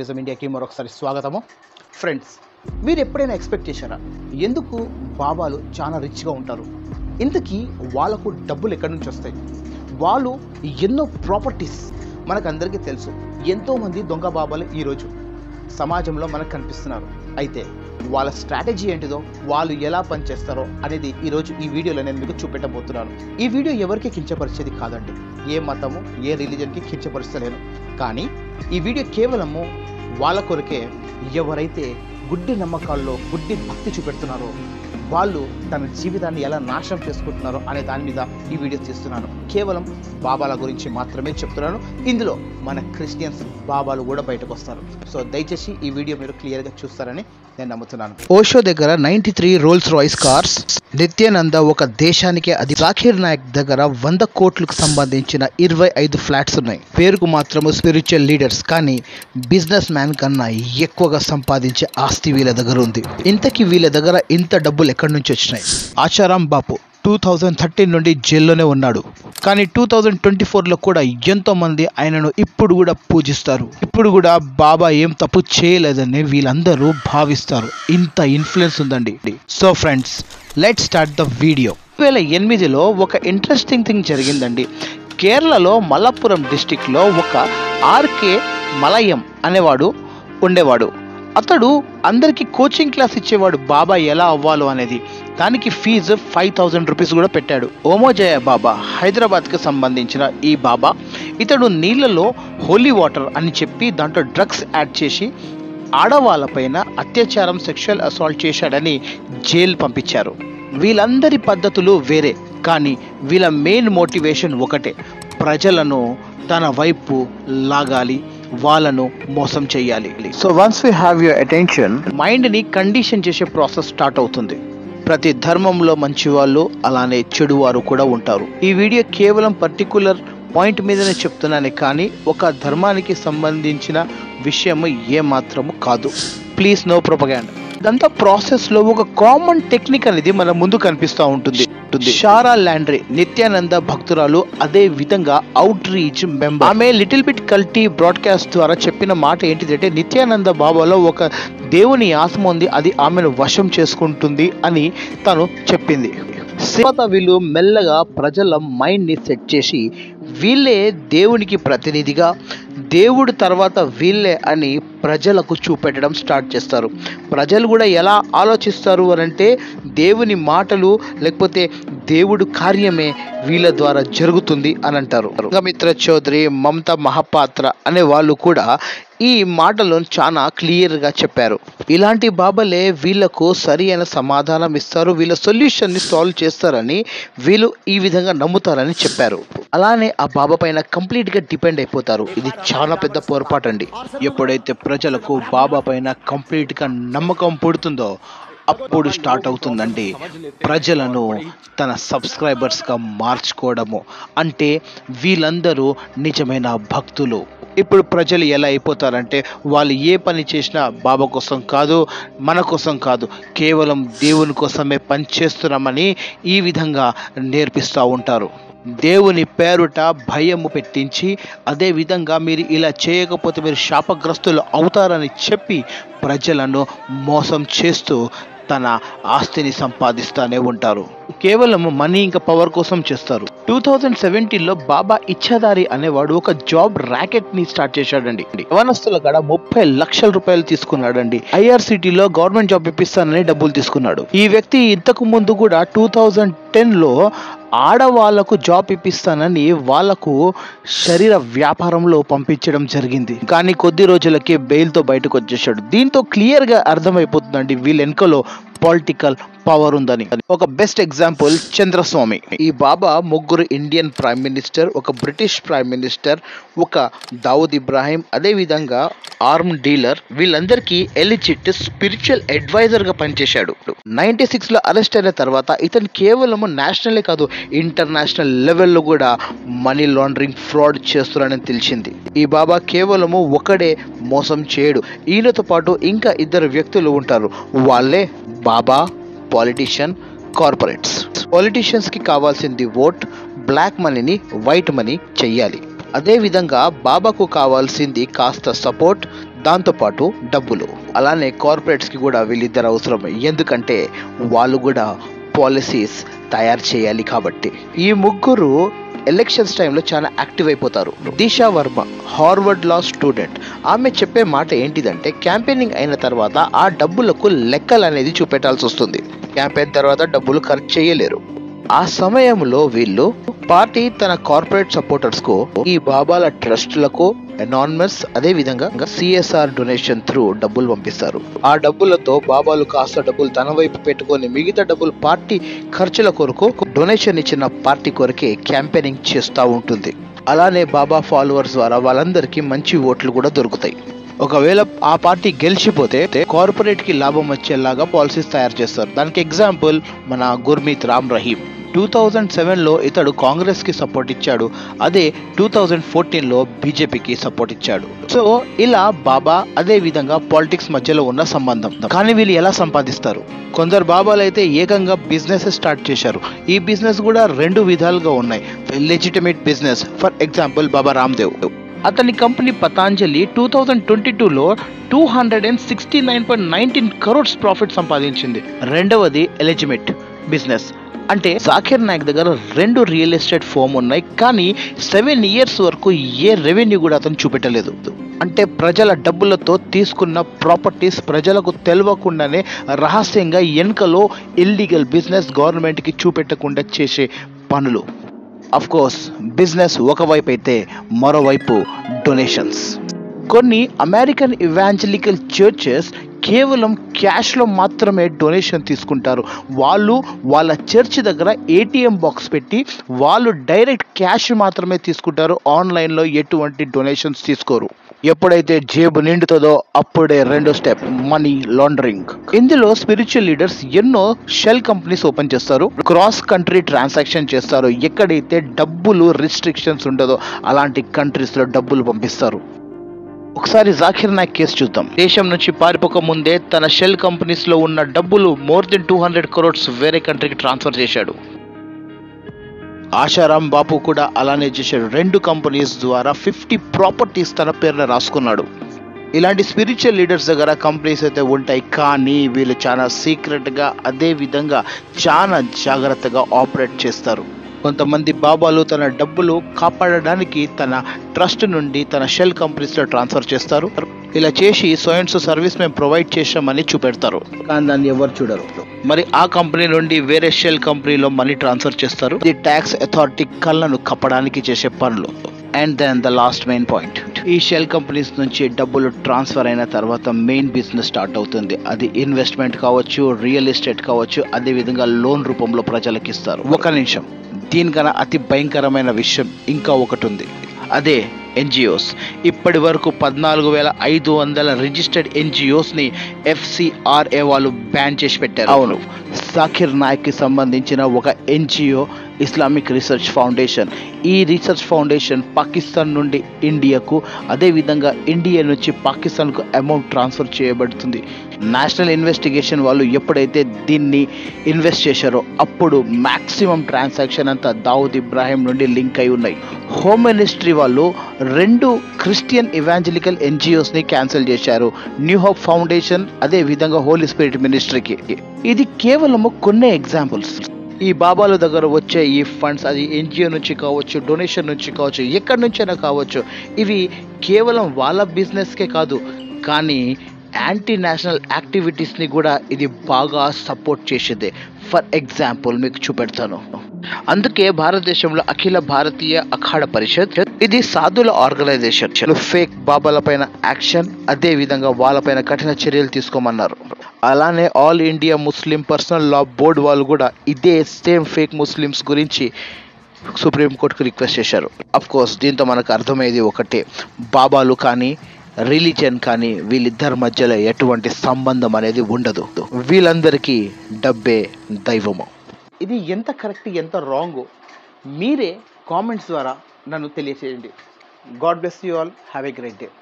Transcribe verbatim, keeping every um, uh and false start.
Evangelism ఇండియాకి మరొకసారి స్వాగతము. Friends, మీరు ఎప్పుడైనా ఎక్స్పెక్ట్ చేశారా ఎందుకు బాబాలు చాలా రిచ్గా ఉంటారు? ఇంతకీ వాళ్ళకు డబ్బులు ఎక్కడి నుంచి వస్తాయి? వాళ్ళు ఎన్నో ప్రాపర్టీస్ మనకందరికీ తెలుసు. ఎంతోమంది దొంగ బాబాలు ఈరోజు సమాజంలో మనకు కనిపిస్తున్నారు. అయితే వాళ్ళ స్ట్రాటజీ ఏంటిదో, వాళ్ళు ఎలా పనిచేస్తారో అనేది ఈరోజు ఈ వీడియోలో నేను మీకు చూపెట్టబోతున్నాను. ఈ వీడియో ఎవరికి కించపరిచేది కాదండి, ఏ మతము ఏ రిలీజన్కి కించపరుస్తలేను. కానీ ఈ వీడియో కేవలము వాళ్ళ కొరకే. ఎవరైతే గుడ్డి నమ్మకాల్లో గుడ్డి భక్తి చూపెడుతున్నారో వాళ్ళు తన జీవితాన్ని ఎలా నాశనం చేసుకుంటున్నారో అనే దాని మీద ఈ వీడియో తీస్తున్నాను. కేవలం బాబాల గురించి మాత్రమే చెప్తున్నాను. ఇందులో మన క్రిస్టియన్స్ బాబాలు కూడా బయటకు వస్తారు. సో దయచేసి ఈ వీడియో మీరు క్లియర్గా చూస్తారని నేను నమ్ముతున్నాను. ఓషో దగ్గర ninety three Rolls Royce cars, Nithyananda ఒక దేశానికే అది, జాకీర్ నాయక్ దగ్గర వంద కోట్లకు సంబంధించిన ఇరవై ఐదు ఫ్లాట్స్ ఉన్నాయి. పేరుకు మాత్రము స్పిరిచువల్ లీడర్స్, కానీ బిజినెస్ మ్యాన్ కన్నా ఎక్కువగా సంపాదించే ఆస్తి వీళ్ళ దగ్గర ఉంది. ఇంతకీ వీళ్ళ దగ్గర ఇంత డబ్బులు ఎక్కడి నుంచి వచ్చినాయి? Asaram Bapu two thousand thirteen నుండి జైల్లోనే ఉన్నాడు. కానీ టూ థౌజండ్ ట్వంటీ ఫోర్లో కూడా ఎంతో మంది ఆయనను ఇప్పుడు కూడా పూజిస్తారు. ఇప్పుడు కూడా బాబా ఏం తప్పు చేయలేదని వీళ్ళందరూ భావిస్తారు. ఇంత ఇన్ఫ్లుయెన్స్ ఉందండి. So friends, let's start the video. రెండు వేల ఎనిమిదిలో ఒక ఇంట్రెస్టింగ్ థింగ్ జరిగిందండి. కేరళలో మలప్పురం డిస్టిక్లో ఒక ఆర్కే మలయం అనేవాడు ఉండేవాడు. అతడు అందరికీ కోచింగ్ క్లాస్ ఇచ్చేవాడు బాబా ఎలా అవ్వాలో అనేది. దానికి ఫీజు ఫైవ్ థౌజండ్ రూపీస్ కూడా పెట్టాడు. ఓమోజయ బాబా, హైదరాబాద్కి సంబంధించిన ఈ బాబా, ఇతడు నీళ్ళలో హోలీ వాటర్ అని చెప్పి దాంట్లో డ్రగ్స్ యాడ్ చేసి ఆడవాళ్ళపైన అత్యాచారం, సెక్షువల్ అసాల్ట్ చేశాడని జైలు పంపించారు. వీళ్ళందరి పద్ధతులు వేరే, కానీ వీళ్ళ మెయిన్ మోటివేషన్ ఒకటే, ప్రజలను తన వైపు లాగాలి, వాళ్ళను మోసం చేయాలి. So once we have your attention, మైండ్ని కండిషన్ చేసే ప్రాసెస్ స్టార్ట్ అవుతుంది. ప్రతి ధర్మంలో మంచి వాళ్ళు అలానే చెడు వారు కూడా ఉంటారు. ఈ వీడియో కేవలం పర్టికులర్ పాయింట్ మీదనే చెప్తున్నాను, కానీ ఒక ధర్మానికి సంబంధించిన విషయం ఏమాత్రము కాదు. Please no propaganda. ఇదంతా ప్రాసెస్లో ఒక కామన్ టెక్నిక్ అనేది మన ముందు కనిపిస్తూ ఉంటుంది. షారా లాండ్రీ నిత్యానంద భక్తురాలు, అదే విధంగా అవుట్ రీచ్ మెంబర్. ఆమె లిటిల్ బిట్ కల్టీ బ్రాడ్కాస్ట్ ద్వారా చెప్పిన మాట ఏంటిదంటే, నిత్యానంద బాబాలో ఒక దేవుని ఆత్మ ఉంది, అది ఆమెను వశం చేసుకుంటుంది అని తను చెప్పింది. తర్వాత వీళ్ళు మెల్లగా ప్రజల మైండ్ని సెట్ చేసి వీళ్ళే దేవునికి ప్రతినిధిగా, దేవుడి తర్వాత వీళ్ళే అని ప్రజలకు చూపెట్టడం స్టార్ట్ చేస్తారు. ప్రజలు కూడా ఎలా ఆలోచిస్తారు అని అంటే, దేవుని మాటలు లేకపోతే దేవుడు కార్యమే వీళ్ళ ద్వారా జరుగుతుంది అని అంటారు. రంగమిత్ర చౌదరి, మమతా మహాపాత్ర అనే వాళ్ళు కూడా ఈ మాటలను చాలా క్లియర్గా చెప్పారు. ఇలాంటి బాబాలే వీళ్ళకు సరి అయిన సమాధానం ఇస్తారు, వీళ్ళ సొల్యూషన్ని సాల్వ్ చేస్తారని వీళ్ళు ఈ విధంగా నమ్ముతారని చెప్పారు. అలానే ఆ బాబా పైన కంప్లీట్గా డిపెండ్ అయిపోతారు. ఇది చాలా పెద్ద పొరపాటు అండి. ఎప్పుడైతే ప్రజలకు బాబా పైన కంప్లీట్గా నమ్మకం పుడుతుందో అప్పుడు స్టార్ట్ అవుతుందండి ప్రజలను తన సబ్స్క్రైబర్స్గా మార్చుకోవడము. అంటే వీళ్ళందరూ నిజమైన భక్తులు. ఇప్పుడు ప్రజలు ఎలా అయిపోతారంటే, వాళ్ళు ఏ పని చేసినా బాబా కోసం కాదు, మన కోసం కాదు, కేవలం దేవుని కోసమే పని చేస్తున్నామని ఈ విధంగా నేర్పిస్తూ ఉంటారు. దేవుని పేరుట భయము పెట్టించి, అదే విధంగా మీరు ఇలా చేయకపోతే మీరు శాపగ్రస్తులు అవుతారని చెప్పి ప్రజలను మోసం చేస్తూ తన ఆస్తిని సంపాదిస్తూనే ఉంటారు. కేవలం మనీ ఇంకా పవర్ కోసం చేస్తారు. టూ థౌజండ్ సెవెంటీన్లో బాబా ఇచ్చాదారి అనేవాడు ఒక జాబ్ ర్యాకెట్ ని స్టార్ట్ చేశాడండి. యవనస్తుల కాడ ముప్పై లక్షల రూపాయలు తీసుకున్నాడండి. ఐఆర్సిటీలో గవర్నమెంట్ జాబ్ ఇప్పిస్తానని డబ్బులు తీసుకున్నాడు. ఈ వ్యక్తి ఇంతకు ముందు కూడా టూ థౌజండ్ టెన్లో ఆడవాళ్లకు జాబ్ ఇప్పిస్తానని వాళ్లకు శరీర వ్యాపారంలో పంపించడం జరిగింది. కానీ కొద్ది రోజులకే బెయిల్తో బయటకు వచ్చేసాడు. దీంతో క్లియర్గా అర్థమైపోతుందండి వీళ్ళ వెనుకలో పొలిటికల్ పవర్ ఉందని. ఒక బెస్ట్ ఎగ్జాంపుల్ చంద్రస్వామి. ఈ బాబా ముగ్గురు ఇండియన్ ప్రైమ్ మినిస్టర్, ఒక బ్రిటిష్ ప్రైమ్ మినిస్టర్, ఒక దావుద్ ఇబ్రాహిం, అదే విధంగా ఆర్మ్ డీలర్, వీళ్ళందరికీ ఎలిజిట్ స్పిరిచువల్ అడ్వైజర్ గా పనిచేశాడు. నైన్టీ సిక్స్ లో అరెస్ట్ అయిన తర్వాత ఇతను కేవలం నేషనలే కాదు, ఇంటర్నేషనల్ లెవెల్లో కూడా మనీ లాండరింగ్, ఫ్రాడ్ చేస్తున్నాడని తెలిసింది. ఈ బాబా కేవలము ఒకడే మోసం చేయడు, ఈయనతో పాటు ఇంకా ఇద్దరు వ్యక్తులు ఉంటారు. వాళ్ళే బాబా, పాలిటిషియన్, కార్పొరేట్స్. పాలిటిషియన్స్కి కావాల్సింది ఓట్, బ్లాక్ మనీని వైట్ మనీ చెయ్యాలి. అదేవిధంగా బాబాకు కావాల్సింది కాస్త సపోర్ట్, దాంతోపాటు డబ్బులు. అలానే కార్పొరేట్స్కి కూడా వీళ్ళిద్దరు అవసరం, ఎందుకంటే వాళ్ళు కూడా పాలసీస్ తయారు చేయాలి కాబట్టి. ఈ ముగ్గురు ఎలక్షన్స్ టైంలో చాలా యాక్టివ్ అయిపోతారు. Disha Varma Harvard law student. ఆమె చెప్పే మాట ఏంటిదంటే, క్యాంపెయినింగ్ అయిన తర్వాత ఆ డబ్బులకు లెక్కలు అనేది చూపెట్టాల్సి వస్తుంది. క్యాంపెయిన్ తర్వాత డబ్బులు ఖర్చు చేయలేరు. ఆ సమయంలో వీళ్ళు పార్టీ తన కార్పొరేట్ సపోర్టర్స్ కు ఈ బాబాల ట్రస్ట్లకు అనానిమస్ అదే విధంగా సిఎస్ఆర్ డొనేషన్ త్రూ డబ్బులు పంపిస్తారు. ఆ డబ్బులతో బాబాలు కాస్త డబ్బులు తన వైపు పెట్టుకొని మిగతా డబ్బులు పార్టీ ఖర్చుల కొరకు డొనేషన్ ఇచ్చిన పార్టీ కొరకే క్యాంపెయినింగ్ చేస్తూ ఉంటుంది. అలానే బాబా ఫాలోవర్స్ ద్వారా వాళ్ళందరికీ మంచి ఓట్లు కూడా దొరుకుతాయి. ఒకవేళ ఆ పార్టీ గెలిచిపోతే కార్పొరేట్ కి లాభం వచ్చేలాగా పాలసీస్ తయారు చేస్తారు. దానికి ఎగ్జాంపుల్ మన గుర్మీత్ రామ్ రహీం. టూ థౌజండ్ సెవెన్లో ఇతడు కాంగ్రెస్కి సపోర్ట్ ఇచ్చాడు. అదే టూ థౌజండ్ ఫోర్టీన్లో బీజేపీకి సపోర్ట్ ఇచ్చాడు. సో ఇలా బాబా అదే విధంగా పాలిటిక్స్ మధ్యలో ఉన్న సంబంధం. కానీ వీళ్ళు ఎలా సంపాదిస్తారు? కొందరు బాబాలు అయితే ఏకంగా బిజినెస్ స్టార్ట్ చేశారు. ఈ బిజినెస్ కూడా రెండు విధాలుగా ఉన్నాయి. Legitimate business, for example Baba Ramdev. అతని company Patanjali two thousand twenty టూలో two hundred and sixty nine point nineteen crores profit సంపాదించింది. రెండవది ఎలిజిమేట్ బిజినెస్, అంటే జాకిర్ నాయక్ దగ్గర రెండు రియల్ ఎస్టేట్ ఫోమ్ ఉన్నాయి, కానీ సెవెన్ ఇయర్స్ వరకు ఏ రెవెన్యూ కూడా అతను చూపెట్టలేదు. అంటే ప్రజల డబ్బులతో తీసుకున్న ప్రాపర్టీస్ ప్రజలకు తెలియకుండానే రహస్యంగా వెనుకలో ఇల్లీగల్ బిజినెస్ గవర్నమెంట్కి చూపెట్టకుండా చేసే పనులు. అఫ్ కోర్స్ బిజినెస్ ఒకవైపు అయితే మరోవైపు డొనేషన్స్. కొన్ని అమెరికన్ ఇవాంజలికల్ చర్చెస్ కేవలం క్యాష్లో మాత్రమే డొనేషన్ తీసుకుంటారు. వాళ్ళు వాళ్ళ చర్చ్ దగ్గర ఏటీఎం బాక్స్ పెట్టి వాళ్ళు డైరెక్ట్ క్యాష్ మాత్రమే తీసుకుంటారు. ఆన్లైన్లో ఎటువంటి డొనేషన్స్ తీసుకోరు. ఎప్పుడైతే జేబు నిండుతుందో అప్పుడే రెండో స్టెప్ మనీ లాండరింగ్. ఇందులో స్పిరిచువల్ లీడర్స్ ఎన్నో షెల్ కంపెనీస్ ఓపెన్ చేస్తారు, క్రాస్ కంట్రీ ట్రాన్సాక్షన్ చేస్తారు. ఎక్కడైతే డబ్బులు రిస్ట్రిక్షన్స్ ఉండదో అలాంటి కంట్రీస్లో డబ్బులు పంపిస్తారు. ఒకసారి జాకిర్ నాయక్ కేసు చూద్దాం. దేశం నుంచి పారిపోక ముందే తన షెల్ కంపెనీస్ లో ఉన్న డబ్బులు more than two hundred crores వేరే కంట్రీకి ట్రాన్స్ఫర్ చేశాడు. ఆశారాం బాపు కూడా అలానే చేశాడు. రెండు కంపెనీస్ ద్వారా ఫిఫ్టీ ప్రాపర్టీస్ తన పేరున రాసుకున్నాడు. ఇలాంటి స్పిరిచువల్ లీడర్స్ దగ్గర కంపెనీస్ అయితే ఉంటాయి, కానీ వీళ్ళు చాలా సీక్రెట్గా అదే విధంగా చాలా జాగ్రత్తగా ఆపరేట్ చేస్తారు. కొంతమంది బాబాలు తన డబ్బులు కాపాడడానికి తన ట్రస్ట్ నుండి తన షెల్ కంపెనీస్లో ట్రాన్స్ఫర్ చేస్తారు. ఇలా చేసి సోయన్స్ సర్వీస్ మేము ప్రొవైడ్ చేసామని చూపెడతారు, కానీ దాన్ని ఎవరు చూడరు. మరి ఆ కంపెనీ నుండి వేరే షెల్ కంపెనీలో మనీ ట్రాన్స్ఫర్ చేస్తారు. ఇది ట్యాక్స్ అథారిటీ కళ్ళను కప్పడానికి చేసే పనులు. And then the last main point, ఈ షెల్ కంపెనీస్ నుంచి డబ్బులు ట్రాన్స్ఫర్ అయిన తర్వాత మెయిన్ బిజినెస్ స్టార్ట్ అవుతుంది. అది ఇన్వెస్ట్మెంట్ కావచ్చు, రియల్ ఎస్టేట్ కావచ్చు, అదే విధంగా లోన్ రూపంలో ప్రజలకు ఇస్తారు. ఒక నిమిషం, దీనికన్నా అతి భయంకరమైన విషయం ఇంకా ఒకటి ఉంది, అదే ఎన్జిఓస్. ఇప్పటి వరకు పద్నాలుగు వేల ఐదు వందల రిజిస్టర్డ్ ఎన్జిఓస్ని ఎఫ్సిఆర్ఏ వాళ్ళు బ్యాన్ చేసి పెట్టారు. అవును, జాకిర్ నాయక్కి సంబంధించిన ఒక ఎన్జిఓ ఇస్లామిక్ రీసెర్చ్ ఫౌండేషన్. ఈ రీసెర్చ్ ఫౌండేషన్ పాకిస్తాన్ నుండి ఇండియాకు, అదేవిధంగా ఇండియా నుంచి పాకిస్తాన్కు అమౌంట్ ట్రాన్స్ఫర్ చేయబడుతుంది. నేషనల్ ఇన్వెస్టిగేషన్ వాళ్ళు ఎప్పుడైతే దీన్ని ఇన్వెస్ట్ చేశారో అప్పుడు మ్యాక్సిమం ట్రాన్సాక్షన్ అంతా దావుద్ ఇబ్రాహిం నుండి లింక్ అయి ఉన్నాయి. హోమ్ మినిస్ట్రీ వాళ్ళు రెండు క్రిస్టియన్ ఇవాంజలికల్ ఎన్జిఓస్ని క్యాన్సిల్ చేశారు, న్యూ హోప్ ఫౌండేషన్, అదే విధంగా హోలీ స్పిరిట్ మినిస్ట్రీకి. ఇది కేవలము కొన్ని ఎగ్జాంపుల్స్. ఈ బాబాల దగ్గర వచ్చే ఈ ఫండ్స్ అది ఎన్జిఓ నుంచి కావచ్చు, డొనేషన్ నుంచి కావచ్చు, ఎక్కడి నుంచైనా కావచ్చు, ఇవి కేవలం వాళ్ళ బిజినెస్కే కాదు, కానీ యాంటీ నేషనల్ యాక్టివిటీస్ని కూడా ఇది బాగా సపోర్ట్ చేసేదే. ఫర్ ఎగ్జాంపుల్ మీకు చూపెడతాను. అందుకే భారతదేశంలో అఖిల భారతీయ అఖాడ పరిషత్ ఇది సాధుల ఆర్గనైజేషన్. ఫేక్ బాబాల పైన యాక్షన్, అదే విధంగా వాళ్ళపైన కఠిన చర్యలు తీసుకోమన్నారు. అలానే All India Muslim Personal Law Board వాళ్ళు కూడా ఇదే సేమ్ ఫేక్ ముస్లిమ్స్ గురించి సుప్రీంకోర్టుకు రిక్వెస్ట్ చేశారు. అఫ్ కోర్స్ దీంతో మనకు అర్థమయ్యేది ఒకటే, బాబాలు కానీ రిలీజియన్ కానీ వీళ్ళిద్దరి మధ్యలో ఎటువంటి సంబంధం అనేది ఉండదు. వీళ్ళందరికీ డబ్బే దైవము. ఇది ఎంత కరెక్ట్ ఎంత రాంగో మీరే కామెంట్స్ ద్వారా నన్ను తెలియచేయండి. God bless you all, have a great day.